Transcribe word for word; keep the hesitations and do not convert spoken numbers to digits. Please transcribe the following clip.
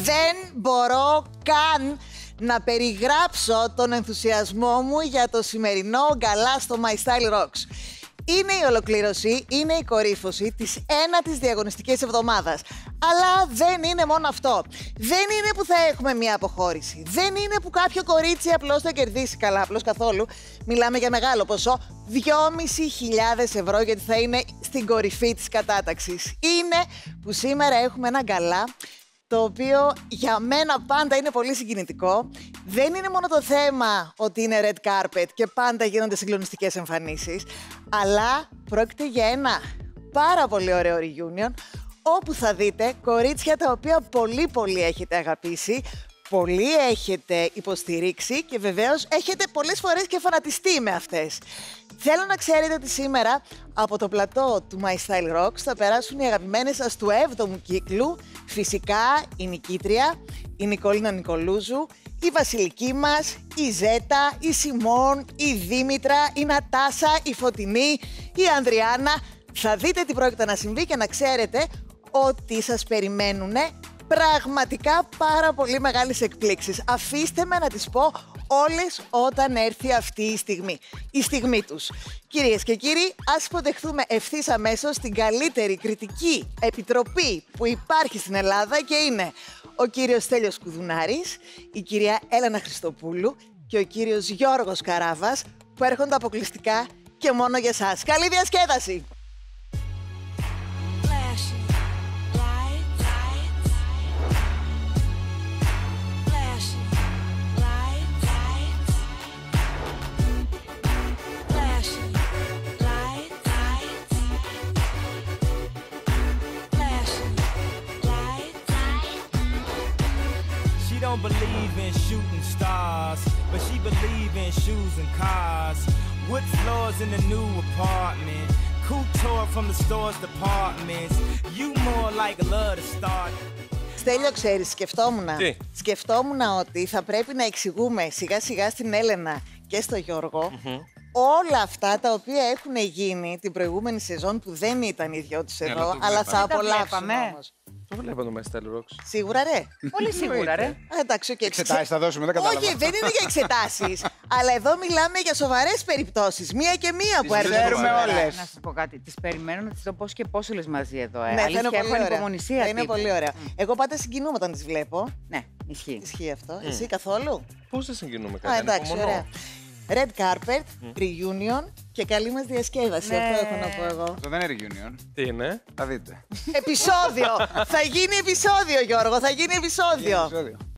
Δεν μπορώ καν να περιγράψω τον ενθουσιασμό μου για το σημερινό γκαλά στο My Style Rocks. Είναι η ολοκλήρωση, είναι η κορύφωση της ένατης διαγωνιστικής εβδομάδας. Αλλά δεν είναι μόνο αυτό. Δεν είναι που θα έχουμε μια αποχώρηση. Δεν είναι που κάποιο κορίτσι απλώς θα κερδίσει, καλά, απλώς καθόλου. Μιλάμε για μεγάλο ποσό, δυόμισι χιλιάδες ευρώ, γιατί θα είναι στην κορυφή της κατάταξης. Είναι που σήμερα έχουμε ένα γκαλά, το οποίο για μένα πάντα είναι πολύ συγκινητικό. Δεν είναι μόνο το θέμα ότι είναι red carpet και πάντα γίνονται συγκλονιστικές εμφανίσεις, αλλά πρόκειται για ένα πάρα πολύ ωραίο reunion, όπου θα δείτε κορίτσια τα οποία πολύ πολύ έχετε αγαπήσει, πολύ έχετε υποστηρίξει και βεβαίως έχετε πολλές φορές και φανατιστεί με αυτές. Θέλω να ξέρετε ότι σήμερα από το πλατό του My Style Rocks θα περάσουν οι αγαπημένες σας του έβδομου κύκλου. Φυσικά η νικήτρια, η Νικολίνα Νικολούζου, η Βασιλική μας, η Ζέτα, η Σιμών, η Δήμητρα, η Νατάσα, η Φωτεινή, η Ανδριάννα. Θα δείτε τι πρόκειται να συμβεί και να ξέρετε ότι σας περιμένουν πραγματικά πάρα πολύ μεγάλες εκπλήξεις. Αφήστε με να τις πω όλες όταν έρθει αυτή η στιγμή. Η στιγμή τους. Κυρίες και κύριοι, ας υποδεχθούμε ευθύς αμέσως την καλύτερη κριτική επιτροπή που υπάρχει στην Ελλάδα και είναι ο κύριος Στέλιος Κουδουνάρης, η κυρία Έλενα Χριστοπούλου και ο κύριος Γιώργος Καράβας, που έρχονται αποκλειστικά και μόνο για σας. Καλή διασκέδαση! Don't believe in shooting stars, but she believe in shoes and cars. Wood floors in the new apartment, couture from the store's departments. You more like love to start. Στέλιο, ξέρεις, σκεφτόμουν. Τι? Σκεφτόμουν ότι θα πρέπει να εξηγούμε σιγά σιγά στην Έλενα και στο Γιώργο Mm-hmm. όλα αυτά τα οποία έχουν γίνει την προηγούμενη σεζόν που δεν ήταν οι δυο τους εδώ, αλλά το αλλά θα βλέπαμε. απολαύσουμε όμως. Το βλέπω το My Style Rocks. Σίγουρα, ρε. Πολύ σίγουρα, ρε. Α, εντάξει, okay. Εξετάσεις θα δώσουμε, δεν κατάλαβα. Όχι, δεν είναι για εξετάσεις. Αλλά εδώ μιλάμε για σοβαρές περιπτώσεις. Μία και μία που έρχονται. ξέρουμε σήμερα. όλες. Να σου πω κάτι. Τις περιμένω να τις δω πώς και πώς όλες μαζί εδώ. Ε. Ναι, θα Αλήθεια, είναι πολύ έχω ωραία. ανυπομονησία. Θα είναι τύπου. πολύ ωραία. Mm. Εγώ πάντα συγκινούμαι όταν τις βλέπω. Ναι, ισχύει. Ισχύει αυτό. Εσύ καθόλου? Πώς δεν συγκινούμε Α, κάτι, εντάξει, ανυπομονώ. ωραία. Red carpet, reunion και καλή μας διασκέδαση. Ναι. Αυτό έχω να πω εγώ. Αυτό δεν είναι reunion. Τι είναι? Θα δείτε. Επεισόδιο! Θα γίνει επεισόδιο, Γιώργο, θα γίνει επεισόδιο. Επεισόδιο.